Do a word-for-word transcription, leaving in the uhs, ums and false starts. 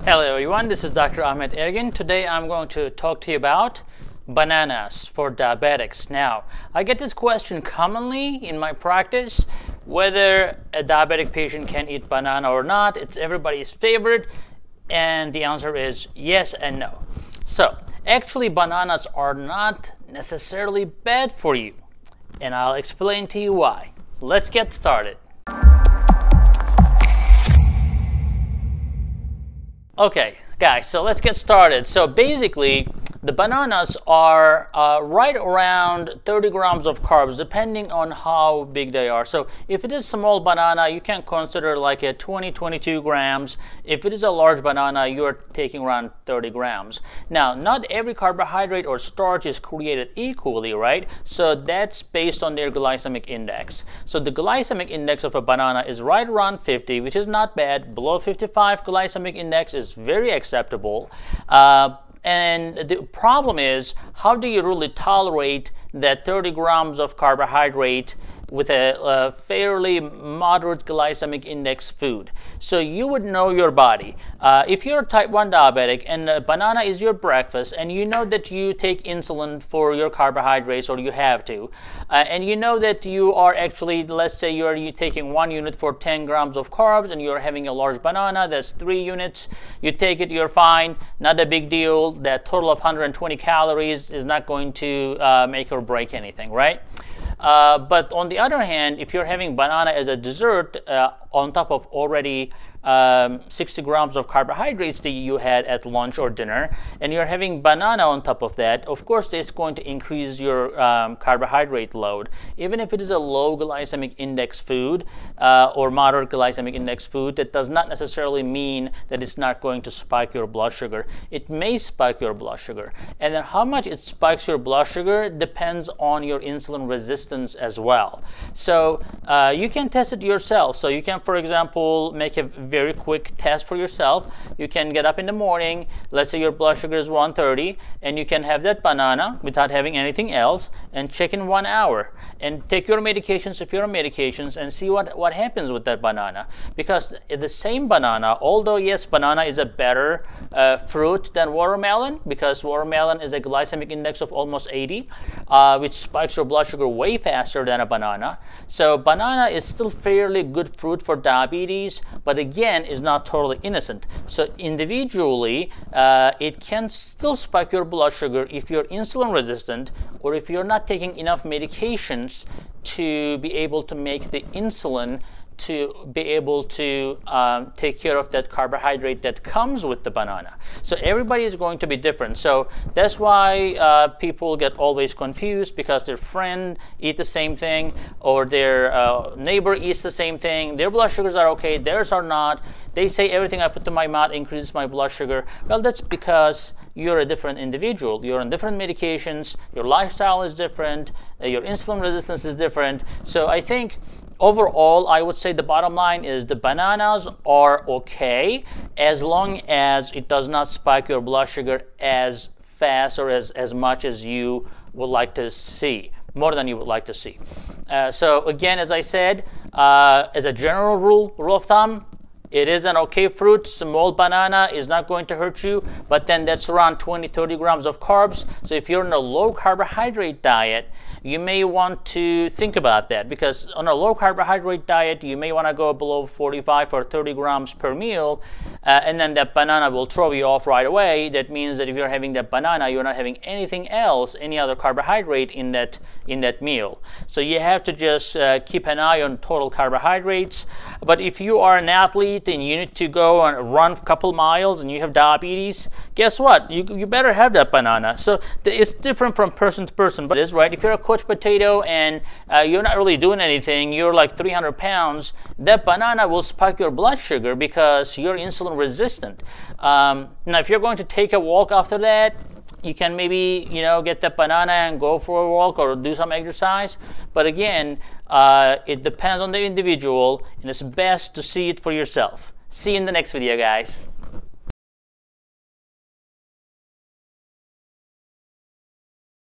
Hello everyone, this is Doctor Ahmed Ergin. Today I'm going to talk to you about bananas for diabetics. Now, I get this question commonly in my practice, whether a diabetic patient can eat banana or not. It's everybody's favorite, and the answer is yes and no. So, actually bananas are not necessarily bad for you, and I'll explain to you why. Let's get started. Okay, guys, so let's get started. So basically, the bananas are uh, right around thirty grams of carbs, depending on how big they are. So if it is small banana, you can consider like a twenty, twenty-two grams. If it is a large banana, you're taking around thirty grams. Now, not every carbohydrate or starch is created equally, right? So that's based on their glycemic index. So the glycemic index of a banana is right around fifty, which is not bad. Below fifty-five glycemic index is very acceptable. Uh, And the problem is, how do you really tolerate that thirty grams of carbohydrate with a, a fairly moderate glycemic index food? So you would know your body. Uh, if you're a type one diabetic and a banana is your breakfast, and you know that you take insulin for your carbohydrates, or you have to, uh, and you know that you are actually, let's say you're you taking one unit for ten grams of carbs, and you're having a large banana, that's three units. You take it, you're fine, not a big deal. That total of one hundred twenty calories is not going to uh, make or break anything, right? Uh, but on the other hand, if you're having banana as a dessert uh, on top of already um, sixty grams of carbohydrates that you had at lunch or dinner, and you're having banana on top of that, of course it's going to increase your um, carbohydrate load. Even if it is a low glycemic index food uh, or moderate glycemic index food, that does not necessarily mean that it's not going to spike your blood sugar. It may spike your blood sugar. And then how much it spikes your blood sugar depends on your insulin resistance as well. So uh, you can test it yourself. So you can, for example, make a very quick test for yourself. You can get up in the morning, let's say your blood sugar is one thirty, and you can have that banana without having anything else, and check in one hour, and take your medications if you're on medications, and see what, what happens with that banana. Because the same banana, although yes, banana is a better uh, fruit than watermelon, because watermelon is a glycemic index of almost eighty, uh, which spikes your blood sugar way faster than a banana. So banana is still fairly good fruit for diabetes, but again, is not totally innocent. So individually, uh, it can still spike your blood sugar if you're insulin resistant, or if you're not taking enough medications to be able to make the insulin to be able to um, take care of that carbohydrate that comes with the banana. So everybody is going to be different. So that's why uh, people get always confused, because their friend eat the same thing, or their uh, neighbor eats the same thing. Their blood sugars are okay, theirs are not. They say everything I put to my mouth increases my blood sugar. Well, that's because you're a different individual. You're on different medications, your lifestyle is different, uh, your insulin resistance is different. So I think overall, I would say the bottom line is the bananas are okay as long as it does not spike your blood sugar as fast or as, as much as you would like to see, more than you would like to see. Uh, so again, as I said, uh, as a general rule, rule of thumb, it is an okay fruit. Small banana is not going to hurt you, but then that's around twenty, thirty grams of carbs. So if you're on a low carbohydrate diet, you may want to think about that, because on a low carbohydrate diet, you may want to go below forty-five or thirty grams per meal, uh, and then that banana will throw you off right away. That means that if you're having that banana, you're not having anything else, any other carbohydrate in that in that meal. So you have to just uh, keep an eye on total carbohydrates. But if you are an athlete and you need to go and run a couple miles and you have diabetes, guess what? You, you better have that banana. So it's different from person to person, but it is right. If you're a couch potato and uh, you're not really doing anything, you're like three hundred pounds, that banana will spike your blood sugar because you're insulin resistant. Um, now, if you're going to take a walk after that, you can maybe, you know, get that banana and go for a walk or do some exercise. But again, uh, it depends on the individual, and it's best to see it for yourself. See you in the next video, guys.